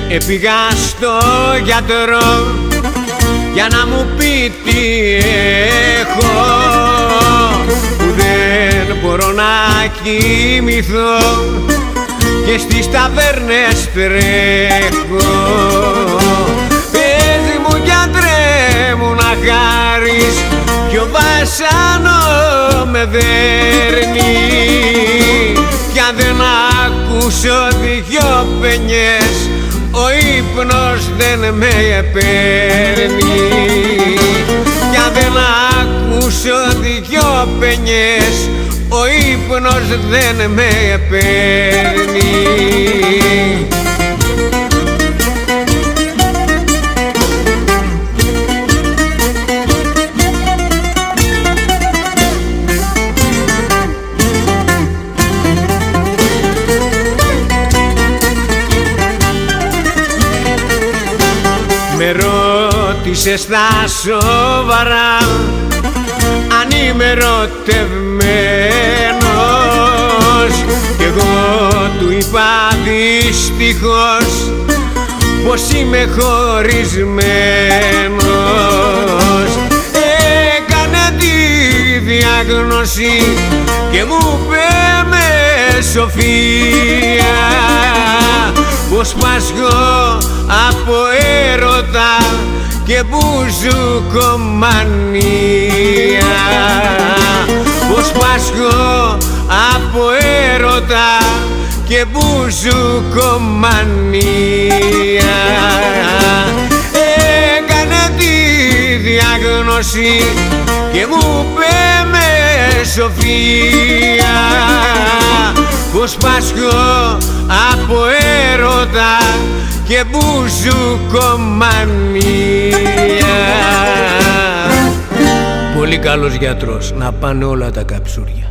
Έφυγα στο γιατρό για να μου πει τι έχω, που δεν μπορώ να κοιμηθώ και στις ταβέρνες τρέχω. Πες μου γιατρέ μου να χάρεις, ποιο βάσανο με δέρνει, κι αν δεν ακούσω δυο παινιές ο ύπνος δεν με παίρνει, κι αν δεν ακούσω δυο παινιές ο ύπνος δεν με παίρνει. Με ρώτησε στα σοβαρά αν είμαι ερωτευμένος, κι εγώ του είπα δυστυχώς πως είμαι χωρισμένος. Έκανε τη διάγνωση και μου είπε με σοφία πως πάσχω από έρωτα και μπουζουκομανία, πως πάσχω από έρωτα και μπουζουκομανία. Έκανε τη διάγνωση και μου είπε με σοφία πως πάσχω από έρωτα και μπουζουκομανία. Πολύ καλός γιατρός, να πάνε όλα τα καψούρια.